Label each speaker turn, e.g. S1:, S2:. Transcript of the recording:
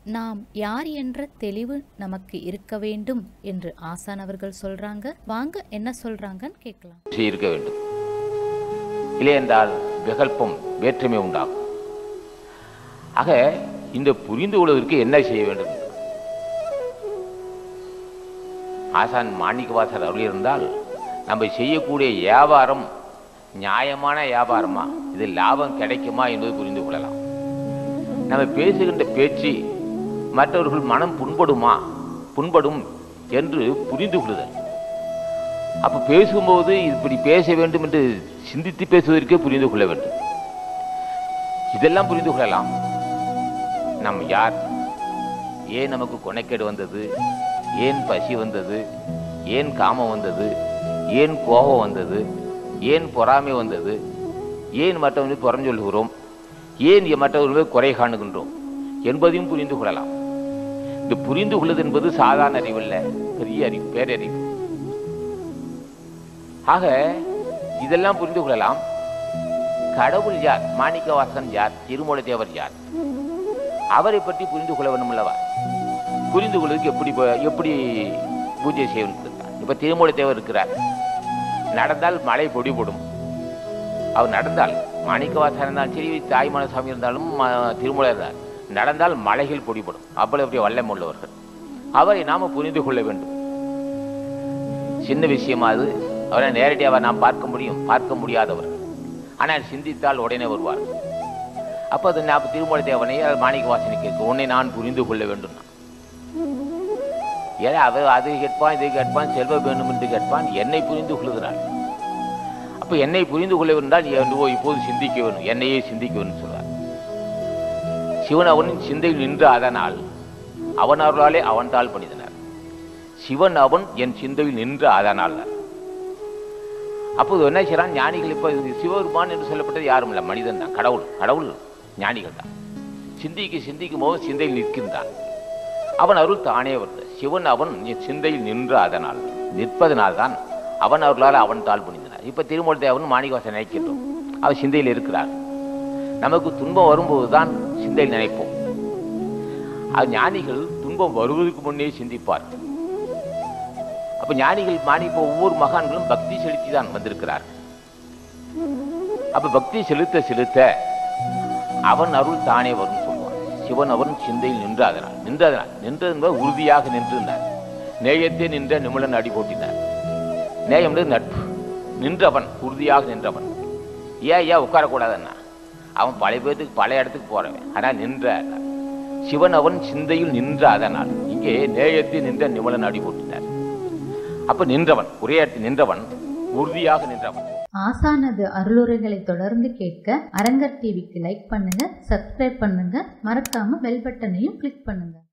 S1: நாம் யார் என்ற தெளிவு நமக்கு இருக்க வேண்டும் என்று ஆசான் அவர்கள் சொல்றாங்க. வாங்க என்ன சொல்றாங்கன்னு கேட்கலாம்.
S2: இருக்க வேண்டும், இல்லை என்றால் விகல்பம் வேற்றுமை உண்டாகும். ஆக இந்த புரிந்து கொள்வதற்கு என்ன செய்ய வேண்டும்? ஆசான் மாணிக்கவாசகர் அருள் இருந்தால் நம்ம செய்யக்கூடிய வியாபாரம் நியாயமான வியாபாரமா, இது லாபம் கிடைக்குமா என்பது புரிந்து கொள்ளலாம். நம்ம பேசுகின்ற பேச்சு மற்றவர்கள் மனம் புண்படும் என்று புரிந்து கொள்ளுதல். அப்ப பேசும்போது இப்படி பேச வேண்டும் என்று சிந்தித்து பேசுவதற்கே புரிந்து கொள்ள வேண்டும். இதெல்லாம் புரிந்து கொள்ளலாம். நம் யார், ஏன் நமக்கு கொனைக்கேடு வந்தது, ஏன் பசி வந்தது, ஏன் காமம் வந்தது, ஏன் கோபம் வந்தது, ஏன் பொறாமை வந்தது, ஏன் மற்றவர்களுக்கு புறஞ்சொல்கிறோம், ஏன் மற்றவர்களுக்கு குறை காணுகின்றோம் என்பதையும் புரிந்து கொள்ளலாம். இந்த புரிந்து கொள்வது என்பது சாதாரண அறிவல்ல, பெரிய அறிவு, பேரறிவு. ஆக இதெல்லாம் புரிந்து கொள்ளலாம். கடவுள் யார், மாணிக்கவாசகன் யார், திருமூல தேவர் யார், அவரை பற்றி புரிந்து கொள்ள வேண்டும் அல்லவா? புரிந்து கொள்வதற்கு எப்படி பூஜை செய்ய வேண்டும்? இப்ப திருமூல தேவர் இருக்கிறார், நடந்தால் மழை பொடி போடும். அவர் நடந்தால், மாணிக்கவாசகர் இருந்தாலும் சரி, தாய்மான சாமி இருந்தாலும் திருமூலர் இருந்தால் நடந்தால் மலைகள் பொடிபடும். அவ்வளவு வல்லம் உள்ளவர்கள். அவரை நாம புரிந்து கொள்ள வேண்டும். சின்ன விஷயமா அது, அவரை நேரடியாக நாம் பார்க்க முடியாதவர். ஆனால் சிந்தித்தால் உடனே வருவார். அப்ப அது நான் திருமூல தேவனை மாணிக்கவாசனை கேட்க, உன்னை நான் புரிந்து கொள்ள வேண்டும். ஏன்னா அவர் அது கேட்பான், இதை கேட்பான், செல்வ வேண்டும் என்று கேட்பான். என்னை புரிந்து கொள்ளுகிறார். அப்ப என்னை புரிந்து கொள்ள வேண்டால் இப்போது சிந்திக்க வேண்டும், என்னையே சிந்திக்க வேண்டும் சொல்றார். சிவன் அவனின் சிந்தையில் நின்று அதனால் அவன் அருளாலே அவன் தாள் பணிதனர். சிவன் அவன் என் சிந்தையில் நின்று அதனால். அப்போது என்ன செய்யறான் ஞானிகள்? இப்ப சிவபெருமான் என்று சொல்லப்பட்டது யாரும் இல்லை, மனிதன் தான். கடவுள் ஞானிகள் தான். சிந்திக்கும் போது சிந்தையில் நிற்கின்றான். அவன் அருள் தானே வருது. சிவன் அவன் என் சிந்தையில் நின்று அதனால், நிற்பதனால் தான் அவன் அருளால் அவன் தாள் பணிந்தனர். இப்ப திருமூல தேவன் மாணிக்கவாசகர் நினைக்கின்றோம், அவர் சிந்தையில் இருக்கிறார். நமக்கு துன்பம் வரும்போதுதான் சிந்தையில் நினைப்போம். அது ஞானிகள் துன்பம் வருவதற்கு முன்னே சிந்திப்பார். அப்ப ஞானிகள் ஒவ்வொரு மகான்களும் பக்தி செலுத்தி தான் வந்திருக்கிறார். அப்ப பக்தி செலுத்த அவன் அருள் தானே வரும் சொல்வான். சிவன் அவன் சிந்தையில் நின்றதனால் உறுதியாக நின்றிருந்தார். நேயத்தே நின்ற நிமிழன் அடி போட்டினார். நேயம் நட்பு. நின்றவன், உறுதியாக நின்றவன். ஏன் உட்காரக்கூடாதுன்னா, அவன் பழைய பேருக்கு பழைய இடத்துக்கு போறவன். ஆனால் நின்ற சிவன் அவன் சிந்தையில் நின்ற அதனால், இங்கே நேயத்தில் நின்ற நிமலன் அடி போட்டினார். அப்ப நின்றவன், ஒரே இடத்தில் நின்றவன், உறுதியாக நின்றவன்.
S1: ஆசானது அருளுரைகளை தொடர்ந்து கேட்க அரங்கர் டிவிக்கு லைக் பண்ணுங்க, சப்ஸ்கிரைப் பண்ணுங்க, மறக்காம பெல் பட்டனையும் கிளிக் பண்ணுங்க.